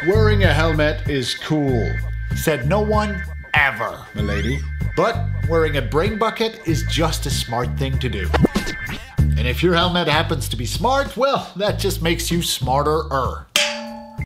Wearing a helmet is cool, said no one ever, milady. But wearing a brain bucket is just a smart thing to do. And if your helmet happens to be smart, well, that just makes you smarter-er.